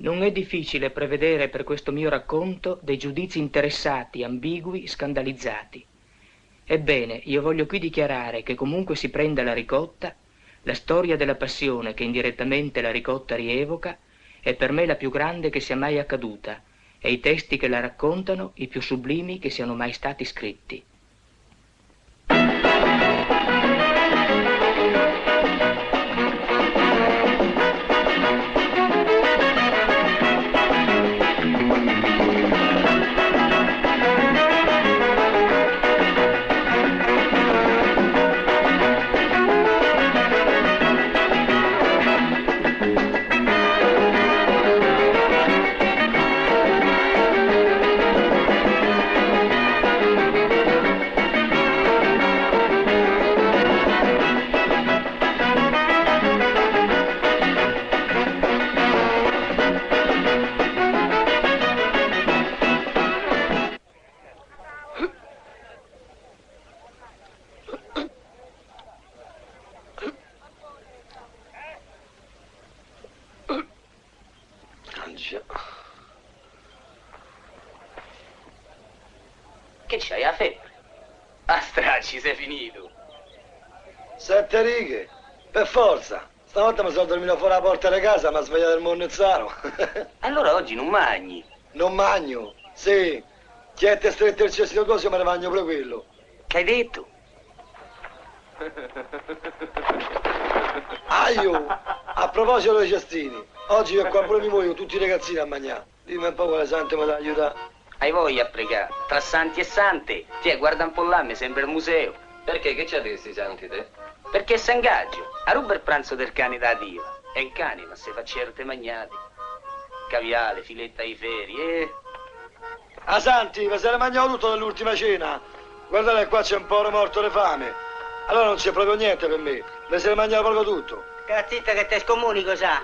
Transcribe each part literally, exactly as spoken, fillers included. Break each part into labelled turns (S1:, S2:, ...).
S1: Non è difficile prevedere per questo mio racconto dei giudizi interessati, ambigui, scandalizzati. Ebbene, io voglio qui dichiarare che comunque si prenda la ricotta, la storia della passione che indirettamente la ricotta rievoca è per me la più grande che sia mai accaduta e i testi che la raccontano i più sublimi che siano mai stati scritti.
S2: Che c'hai, la febbre? A stracci, sei finito.
S3: Sette righe, per forza. Stavolta mi sono dormito fuori la porta della casa, mi ha svegliato il monnezzaro.
S2: Allora oggi non mangi?
S3: Non magno, sì. Chi è te stretto il cestino così, me ne mangio pure quello.
S2: Che hai detto?
S3: Aio, a proposito dei cestini, oggi io qua pure mi voglio tutti i ragazzini a mangiare. Dimmi un po' quale santo mi dà aiutare.
S2: Hai voglia a pregare? Tra santi e sante? Tiè, guarda un po' là, mi sembra il museo.
S4: Perché? Che c'ha di questi santi te?
S2: Perché s'ingaggio. A ruba il pranzo del cane da Dio. È in cane, ma se fa certe magnate. Caviale, filetta ai feri, eh.
S3: Ah, santi, ma se ne mangiato tutto nell'ultima cena. Guardate, qua c'è un po' morto di fame. Allora non c'è proprio niente per me. Me se ne mangiava proprio tutto.
S5: Cazzita che te scomunico, sa.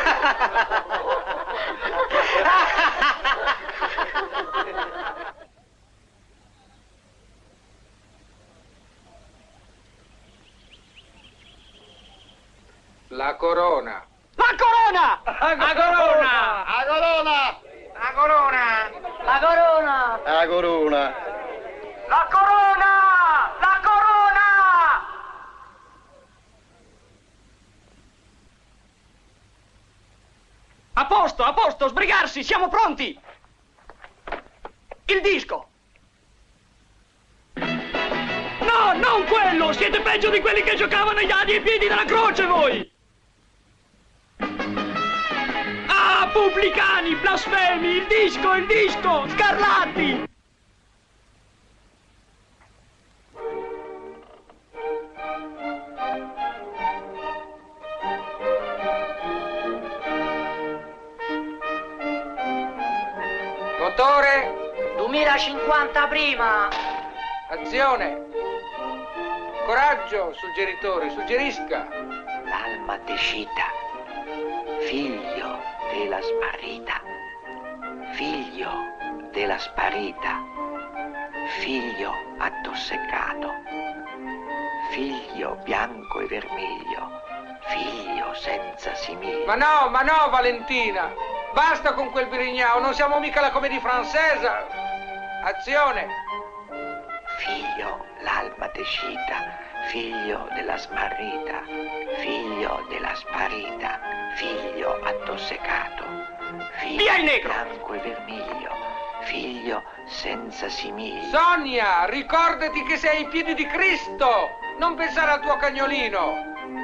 S6: La corona.
S5: La corona!
S6: La corona!
S3: La corona!
S5: La corona! La corona!
S3: La corona!
S5: La corona! La corona!
S1: A posto, a posto, sbrigarsi, siamo pronti! Il disco! No, non quello! Siete peggio di quelli che giocavano agli dadi ai piedi della croce, voi! Ah, pubblicani, blasfemi, il disco, il disco, scarlatti!
S6: Motore,
S5: duemilacinquanta prima!
S6: azione. Coraggio, suggeritori, suggerisca.
S7: L'alma decita, figlio della sparita, figlio della sparita, figlio addossecato, figlio bianco e vermiglio, figlio senza simile.
S6: Ma no, ma no, Valentina. Basta con quel birignao, non siamo mica la commedia francese. Azione.
S7: Figlio l'alma decita, figlio della smarrita, figlio della sparita, figlio addossecato, figlio
S1: Via il negro!
S7: bianco e vermiglio, figlio senza simili.
S6: Sonia, ricordati che sei ai piedi di Cristo. Non pensare al tuo cagnolino.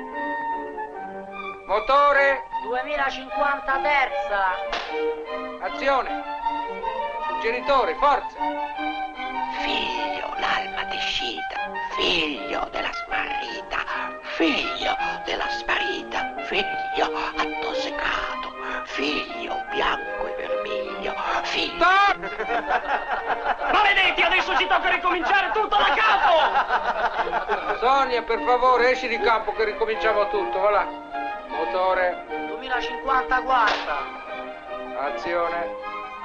S6: Motore,
S5: duemilacinquanta terza!
S6: azione. Suggeritore, forza.
S7: Figlio l'alma decita, figlio della smarrita, figlio della sparita, figlio addossecato, figlio bianco e vermiglio, figlio...
S6: Stop!
S1: Maledetti, adesso ci tocca ricominciare tutto da capo!
S6: Sonia, per favore, esci di campo che ricominciamo tutto, va là. Motore,
S5: duemilacinquantaquattro!
S6: azione.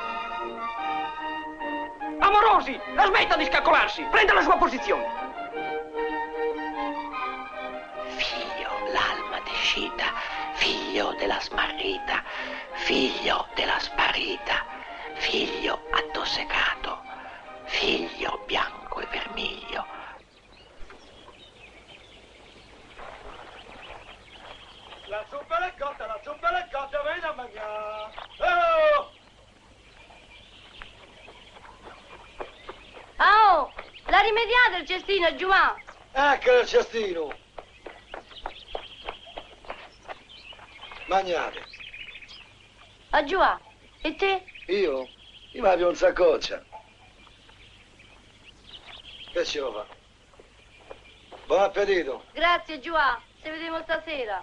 S1: Amorosi, la smetta di scaccolarsi, prenda la sua posizione.
S7: Figlio l'alma decita, figlio figlio della smarrita, figlio della sparita, figlio addossecato, figlio bianco e vermiglio.
S3: La zuppa è cotta, la zuppa è cotta, vieni a mangiare! Oh!
S8: Oh, la rimediate il cestino, Giumà!
S3: Ecco il cestino! Magnate!
S8: A Giumà, e te?
S3: Io? Io mi avevo un saccoccia. Che ci fa? Buon appetito!
S8: Grazie, Giumà, ci vediamo stasera.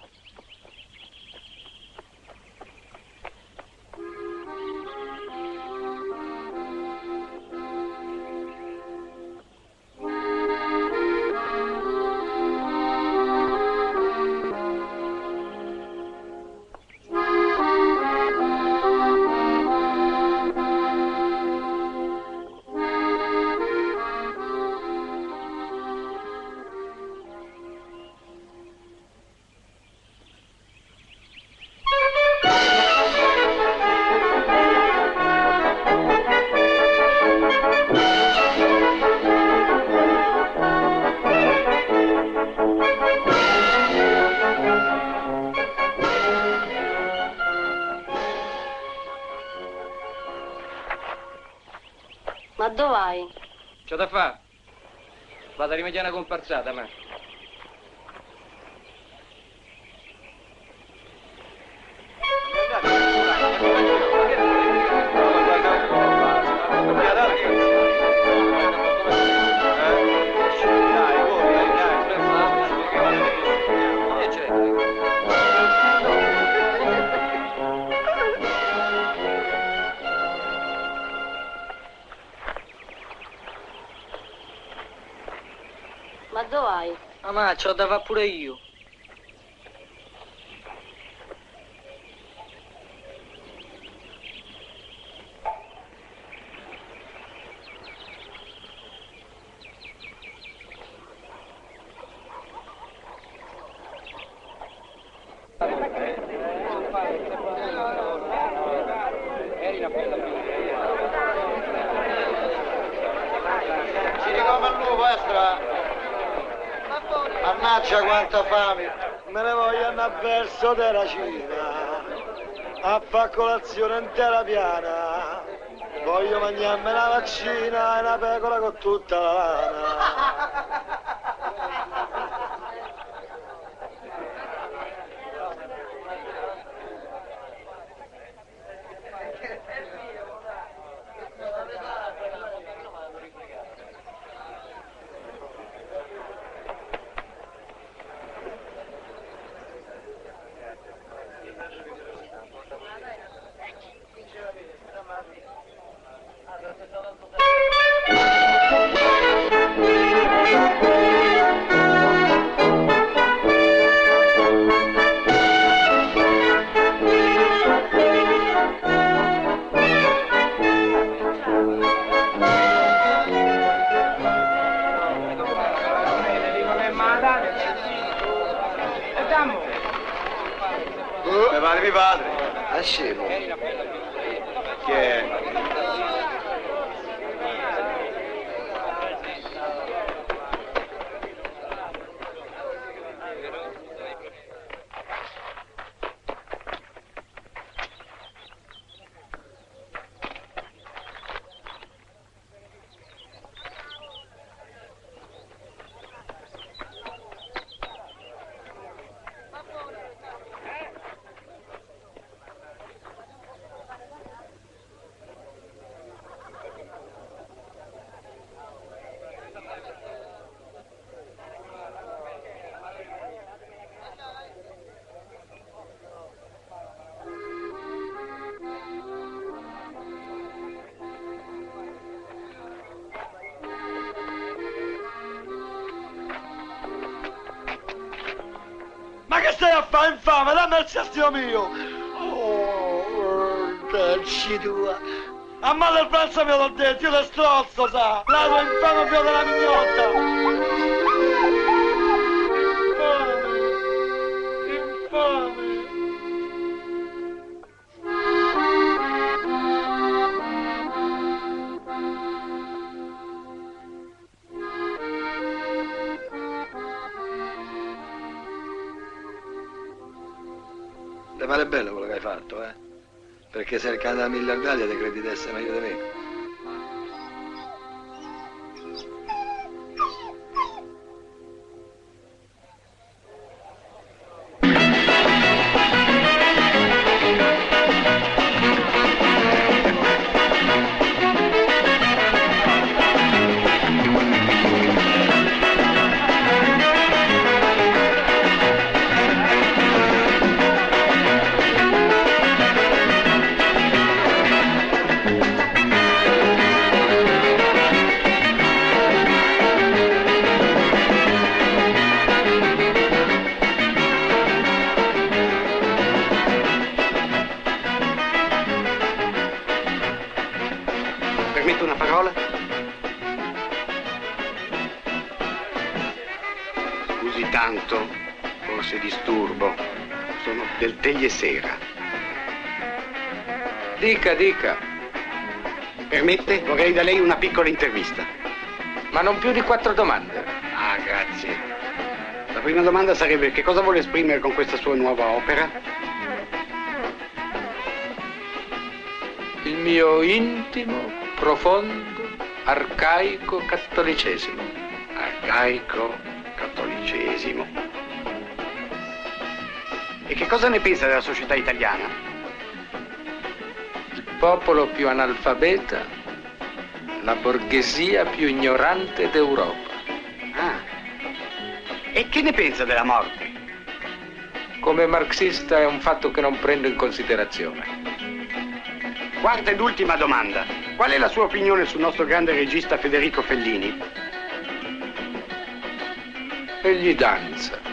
S8: Ma dove vai?
S6: C'ho da fare. Vado a rimediare una comparsata, ma.
S8: Ma dove vai?
S1: Ah, ma c'ho da fare pure io.
S3: Mannaggia quanta fame, me ne voglio andare verso della Cina, a fare colazione intera piana, voglio mangiarmi una vaccina e una pecora con tutta la lana. Mi pare mio padre. Ah, scemo. Che è? Ma che stai a fare, infame? Dammi il cestino mio! Oh, cacci tua! A male il pranzo mio l'ho detto, io le strozzo, sa! La tua infame figlio della mignotta! Infame! Infame! bello quello che hai fatto, eh? Perché se il cane da miliardaria ti credi di essere meglio di me.
S9: Sera. Dica, dica. Permette? Vorrei da lei una piccola intervista.
S6: Ma non più di quattro domande.
S9: Ah, grazie. La prima domanda sarebbe che cosa vuole esprimere con questa sua nuova opera?
S6: Il mio intimo, profondo, arcaico cattolicesimo.
S9: Arcaico cattolicesimo. E che cosa ne pensa della società italiana?
S6: Il popolo più analfabeta, la borghesia più ignorante d'Europa.
S9: Ah. E che ne pensa della morte?
S6: Come marxista è un fatto che non prendo in considerazione.
S9: Quarta ed ultima domanda. Qual è la sua opinione sul nostro grande regista Federico Fellini?
S6: Egli danza.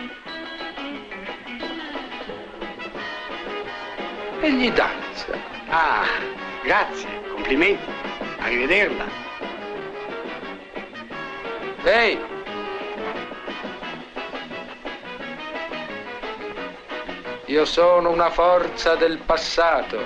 S6: Egli danza.
S9: Ah, grazie, complimenti. Arrivederla.
S6: Ehi! Io sono una forza del passato.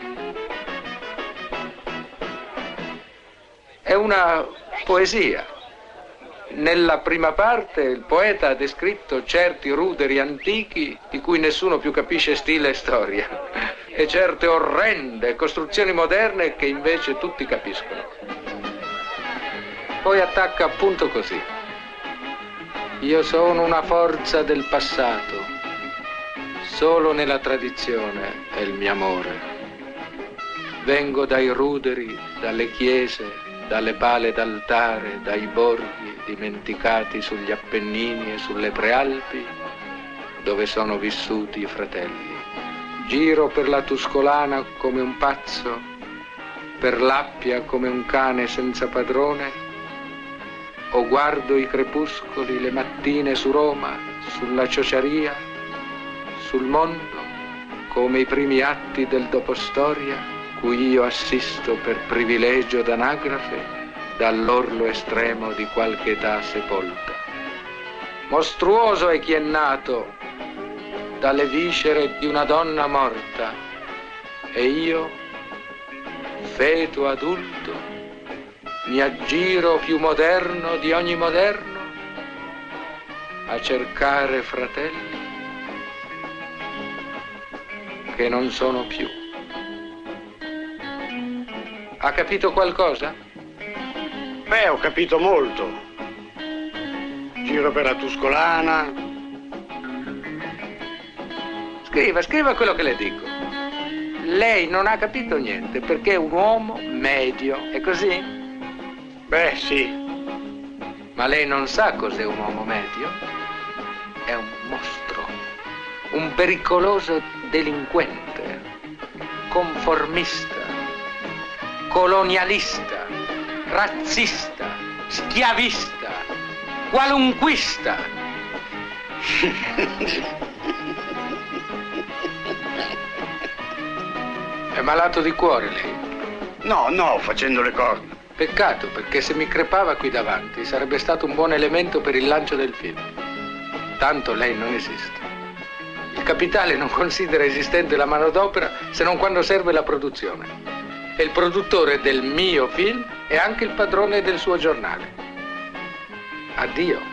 S6: È una poesia. Nella prima parte il poeta ha descritto certi ruderi antichi di cui nessuno più capisce stile e storia e certe orrende costruzioni moderne che invece tutti capiscono. Poi attacca appunto così. Io sono una forza del passato, solo nella tradizione è il mio amore. Vengo dai ruderi, dalle chiese, dalle pale d'altare, dai borghi dimenticati sugli Appennini e sulle Prealpi, dove sono vissuti i fratelli. Giro per la Tuscolana come un pazzo, per l'Appia come un cane senza padrone, o guardo i crepuscoli le mattine su Roma, sulla Ciociaria, sul mondo, come i primi atti del dopostoria, cui io assisto per privilegio d'anagrafe dall'orlo estremo di qualche età sepolta. Mostruoso è chi è nato dalle viscere di una donna morta, e io, feto adulto, mi aggiro più moderno di ogni moderno a cercare fratelli che non sono più. Ha capito qualcosa?
S9: Beh, ho capito molto. Giro per la Tuscolana.
S6: Scriva, scriva quello che le dico. Lei non ha capito niente perché è un uomo medio, è così?
S9: Beh, sì.
S6: Ma lei non sa cos'è un uomo medio? È un mostro, un pericoloso delinquente, conformista, colonialista, razzista, schiavista, qualunquista. È malato di cuore lei?
S9: No, no, facendo le corna.
S6: Peccato, perché se mi crepava qui davanti sarebbe stato un buon elemento per il lancio del film. Tanto lei non esiste. Il capitale non considera esistente la manodopera se non quando serve la produzione. E il produttore del mio film è anche il padrone del suo giornale. Addio.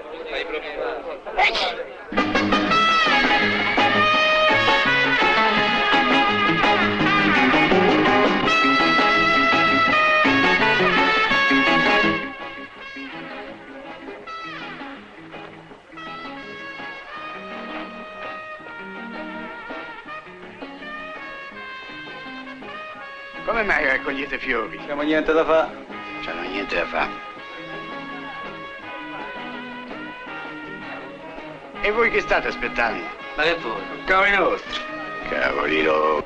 S4: Fai proprio...
S9: Come mai raccogliete fiori?
S3: Abbiamo niente da fare.
S9: C'hanno niente da fare. E voi che state aspettando?
S2: Ma che vuoi?
S9: Cavoli nostri. Cavoli loro.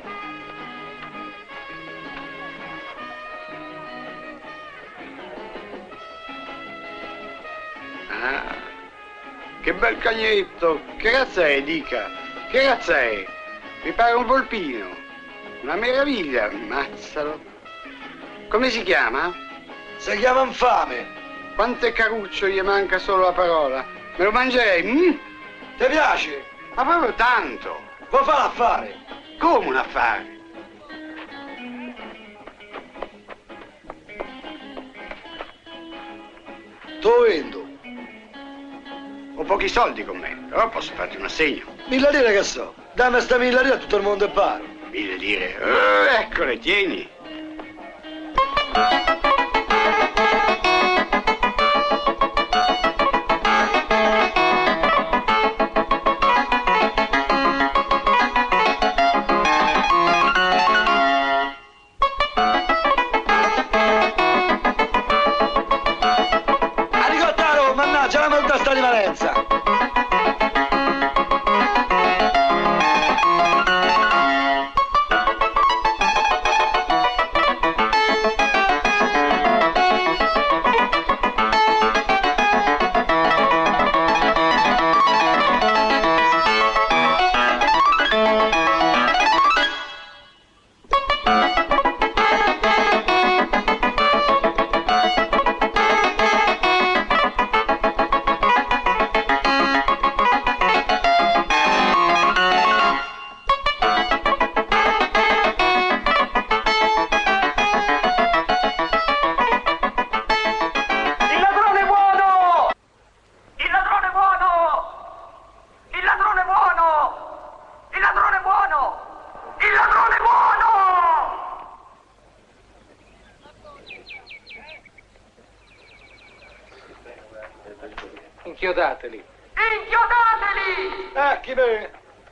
S9: Ah, che bel cagnetto. Che razza è, dica? Che razza è? Mi pare un volpino. Una meraviglia, ammazzalo. Come si chiama?
S3: Si chiama infame.
S9: Quante caruccio gli manca solo la parola. Me lo mangerei, mm?
S3: Ti piace?
S9: Ma proprio tanto.
S3: Vuoi fare l'affare?
S9: Come un affare?
S3: Te lo vendo.
S9: Ho pochi soldi con me, però posso farti un assegno.
S3: Mille lire che so. Dammi sta mille lire a tutto il mondo è paro.
S9: Mille lire. Oh, eccole, tieni.
S3: Arigottaro, mannaggia la molta sta di Valenza.
S6: Inchiodateli.
S5: Inchiodateli!
S3: Eh, chi me?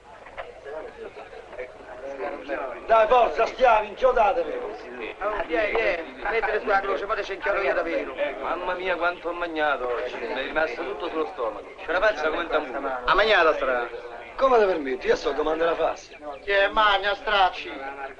S3: Dai, forza, stiamo, inchiodatevi.
S5: Oh, vieni, vieni, mettete sulla croce, poi ci inchiodo io davvero.
S4: Mamma mia quanto ho mangiato oggi. Mi è rimasto tutto sullo stomaco. C'è una faccia come un tamburo.
S9: Ha mangiato strada.
S3: Come te permetti? Io so comando la fassi.
S5: Chi è magna, stracci?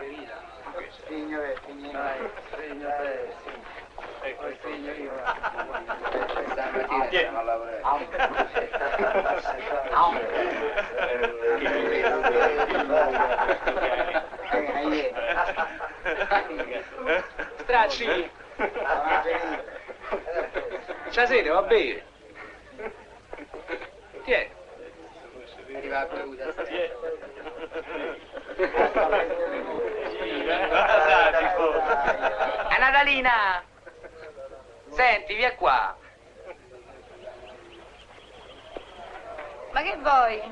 S6: Stracci. C'ha sede, va bene. Tieni.
S2: A Natalina! Senti, via qua.
S8: Ma che vuoi?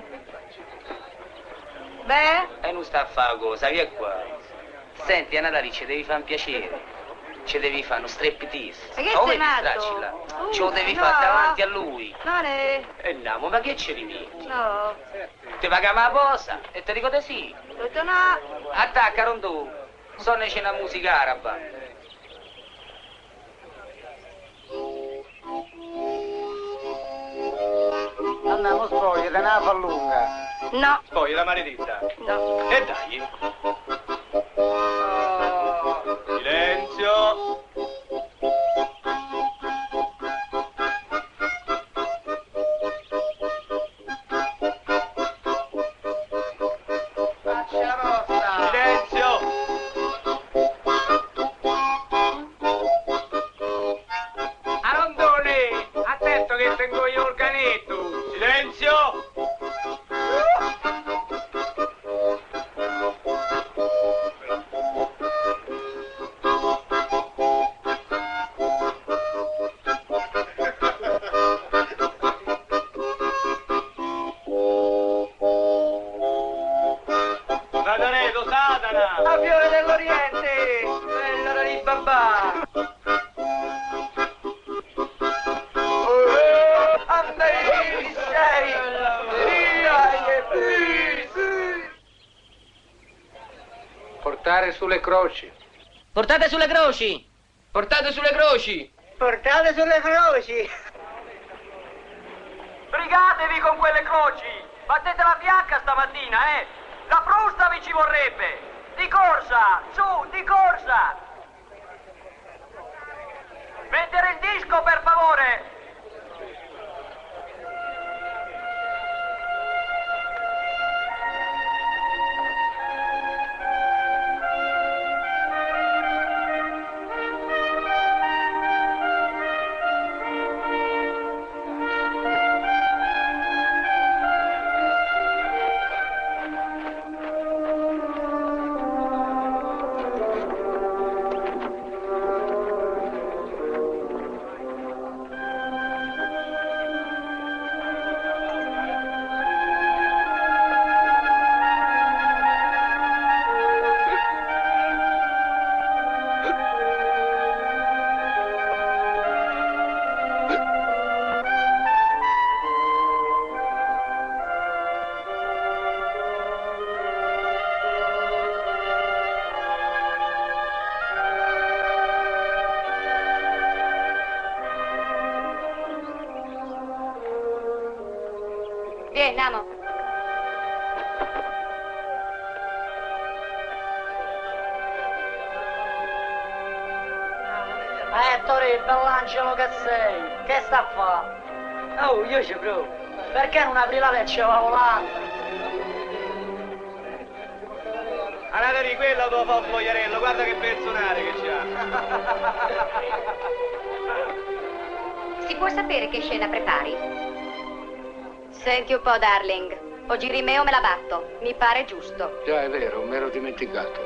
S8: Beh?
S2: E non sta a fare cosa, via qua. Senti, a Natale ci devi fare un piacere. Ci devi fare uno striptease.
S8: Ma che
S2: oh,
S8: sei
S2: vedi,
S8: matto?
S2: stracci là.
S8: Uh,
S2: Ce lo devi
S8: no.
S2: fare davanti a lui.
S8: No, ne...
S2: E andiamo, ma che ci rimetti?
S8: No.
S2: Ti paghiamo la posa e ti dico di sì.
S8: Ho detto no.
S2: Attacca, rondù. Sonne c'è una musica araba.
S5: Andiamo, spoglia, te ne la fa lunga.
S8: No.
S4: Poi la maledetta.
S8: No.
S4: E dai. Silenzio. Silenzio.
S2: Arondone, attento che tengo io il canetto.
S4: Silenzio.
S6: Portare sulle croci.
S1: Portate sulle croci!
S10: Portate sulle croci!
S5: Portate sulle croci!
S11: Brigatevi con quelle croci! Battete la fiacca stamattina, eh! La frusta vi ci vorrebbe! Di corsa! Su, di corsa! Mettere il disco, per favore!
S8: Vieni, amo.
S5: Eh, Tori, bell'angelo che sei! Che sta a fare? Oh, io ci provo. Perché non apri la lecceva volante?
S4: Andate di quello tuo fa fogliarello, guarda che personale che c'ha.
S8: Si può sapere che scena prepari? Senti un po', darling. O giri me o me la batto. Mi pare giusto.
S6: Già, è vero, mi ero dimenticato.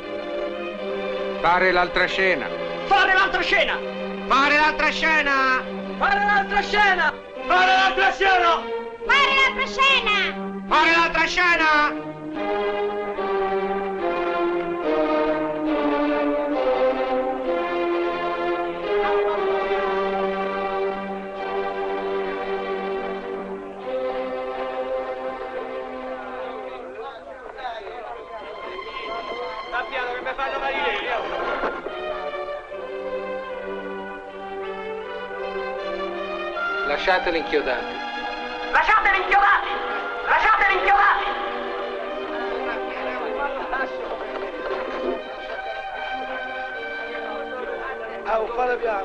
S6: Fare l'altra scena.
S11: Fare l'altra scena!
S5: Fare l'altra scena!
S11: Fare l'altra scena! Fare l'altra scena!
S8: Fare l'altra scena!
S5: Fare l'altra scena!
S4: Sappiamo che mi fanno marire.
S6: Lasciateli inchiodati.
S11: Lasciateli inchiodati! Lasciateli inchiodati!
S3: Ah, fate piano,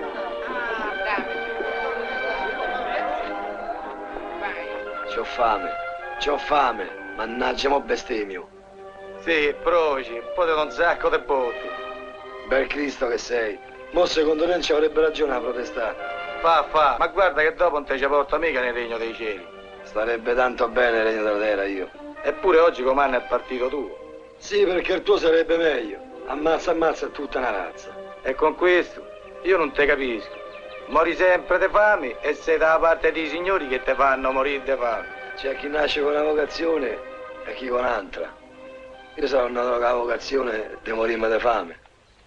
S12: C'ho fame, c'ho fame, mannaggia mo bestemmio.
S4: Sì, proci, un po' di un sacco di botti.
S12: Bel Cristo che sei. Mo secondo te non ci avrebbe ragione a protestare.
S4: Fa, fa, ma guarda che dopo non te ci porta mica nel regno dei cieli.
S12: Starebbe tanto bene il regno della terra io.
S4: Eppure oggi comanda il partito tuo.
S12: Sì, perché il tuo sarebbe meglio. Ammazza, ammazza tutta una razza.
S4: E con questo io non te capisco. Mori sempre di fame e sei dalla parte dei signori che te fanno morire di fame.
S12: C'è chi nasce con una vocazione e chi con un'altra. Io sono nato con la vocazione di morire di fame.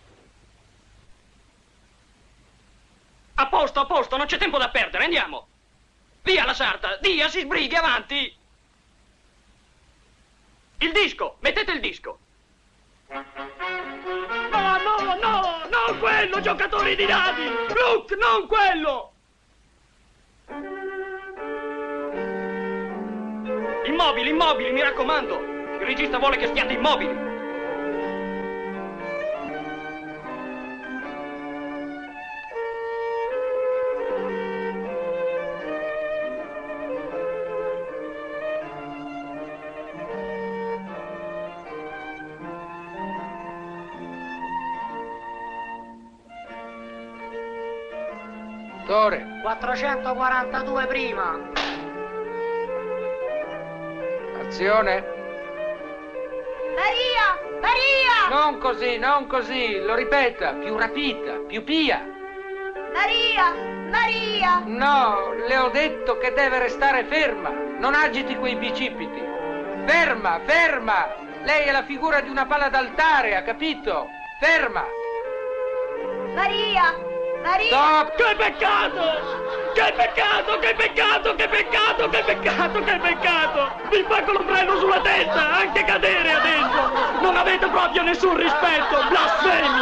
S11: A posto, a posto, non c'è tempo da perdere, andiamo! Via la sarta, dia, si sbrighi, avanti! Il disco, mettete il disco! No, no, no, non quello, giocatori di dadi! Look, non quello! Immobili, immobili, mi raccomando! Il regista vuole che stiate immobili!
S6: Tore.
S5: quattrocentoquarantadue prima.
S6: Azione.
S8: Maria! Maria!
S6: Non così, non così, lo ripeta, più rapita, più pia.
S8: Maria! Maria!
S6: No, le ho detto che deve restare ferma, non agiti quei bicipiti. Ferma, ferma! Lei è la figura di una pala d'altare, ha capito? Ferma!
S8: Maria! Maria!
S10: Stop! Che peccato! Che peccato, che peccato, che peccato, che peccato, che peccato! Vi pacco l'ombrello sulla testa, anche cadere adesso! Non avete proprio nessun rispetto, blasfemi!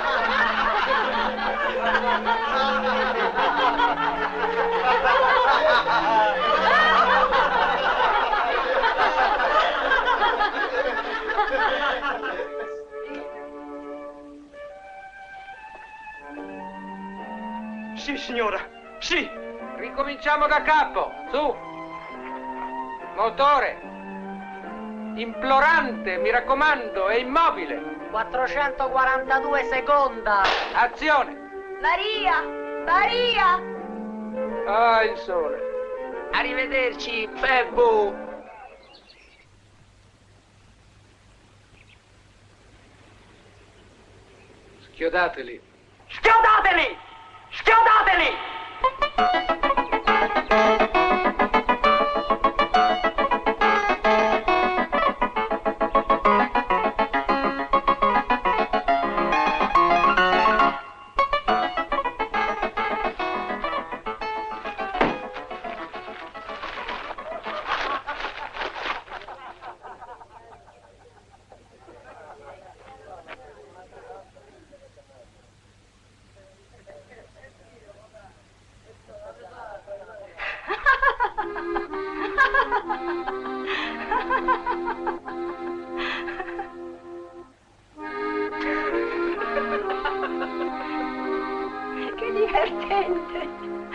S11: Sì, signora, sì.
S6: Ricominciamo da capo, su. Motore. Implorante, mi raccomando, è immobile.
S5: quattrocentoquarantadue seconda.
S6: Azione.
S8: Maria! Maria!
S6: Ah, il sole.
S10: Arrivederci, Febbo!
S6: Schiodateli.
S11: Schiodateli! Schiodateli!
S8: Che divertente!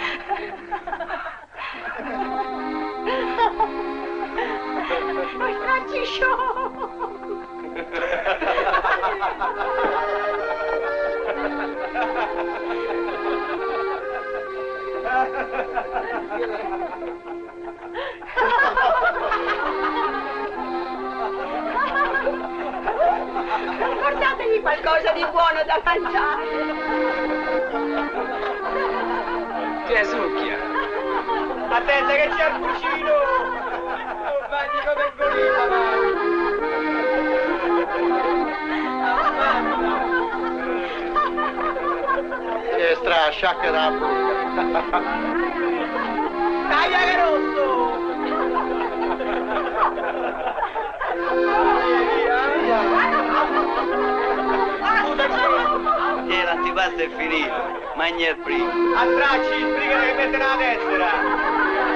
S8: Mostracci show! Portategli qualcosa di buono da mangiare.
S10: Che succhia!
S11: Attenta che c'è il cucino! Non mangi come il gorilla,
S3: Che stra, sciacca da bocca.
S11: Taglia che rosso!
S13: E l'antipasto è finito, mangia il primo.
S11: Attracci, sbriga che mette la tessera!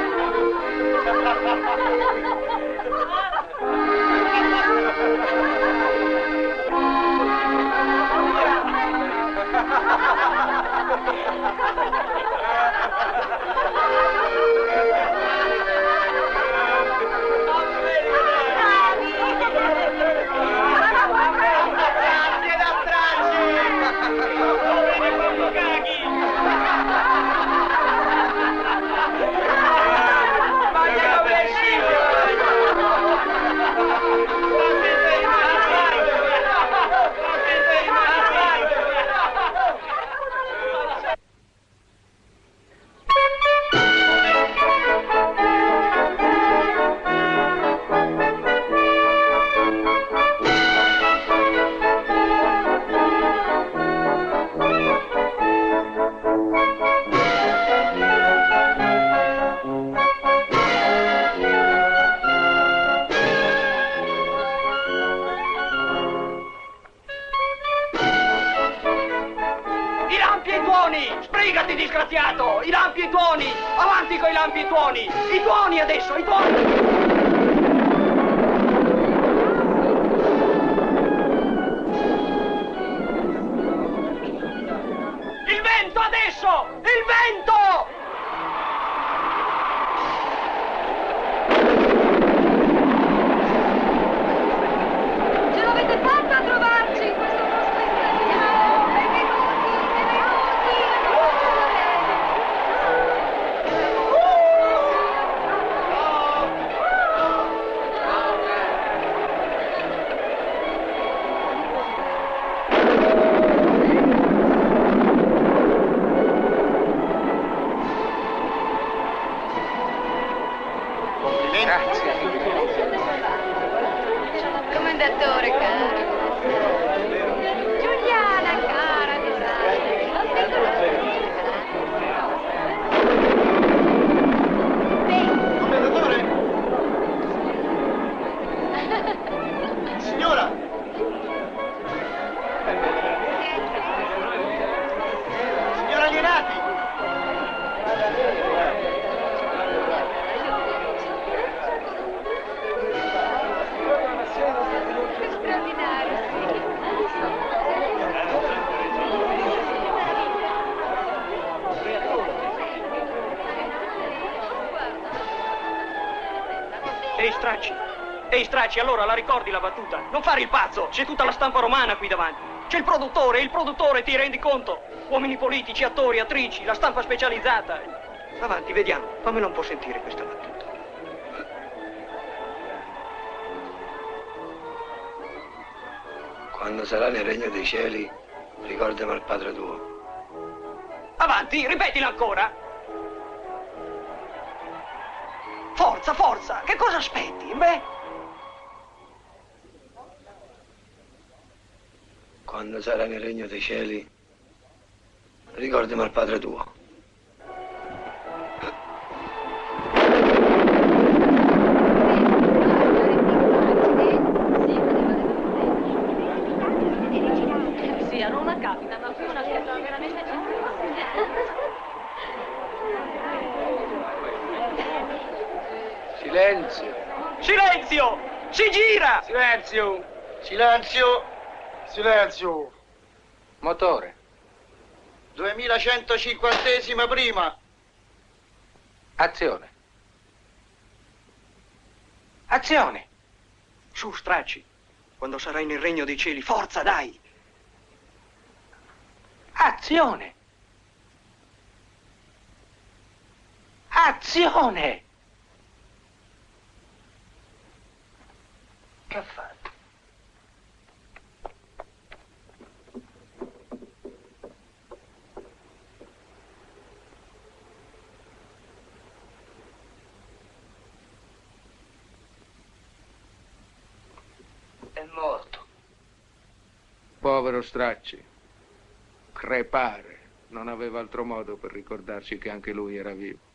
S11: Sbrigati, disgraziato! I lampi e i tuoni! Avanti con i lampi e i tuoni! I tuoni adesso, i tuoni! Il vento adesso! Il vento!
S8: Ce l'avete fatta a trovarci in questo posto italiano! Benvenuti, benvenuti! Commendatore caro. Giuliana cara,
S10: Ehi, Stracci. Ehi, Stracci, allora la ricordi la battuta? Non fare il pazzo, c'è tutta la stampa romana qui davanti. C'è il produttore, il produttore, ti rendi conto? Uomini politici, attori, attrici, la stampa specializzata. Avanti, vediamo, fammela un po' sentire questa battuta.
S12: Quando sarai nel regno dei cieli, ricordami al Padre tuo.
S10: Avanti, ripetila ancora. Forza, forza, che cosa aspetti? Beh...
S12: Quando sarai nel regno dei cieli, ricordami al Padre tuo.
S14: Sì, a Roma capita, ma qui una cosa veramente
S6: Silenzio.
S10: Silenzio! Si gira!
S9: Silenzio! Silenzio! Silenzio!
S6: Motore.
S9: duemilacentocinquantesima prima.
S6: Azione.
S10: Azione! Su, Stracci. Quando sarai nel regno dei cieli, forza, dai! Azione! Azione! Che ha fatto?
S1: È morto.
S6: Povero Stracci. Crepare. Non aveva altro modo per ricordarci che anche lui era vivo.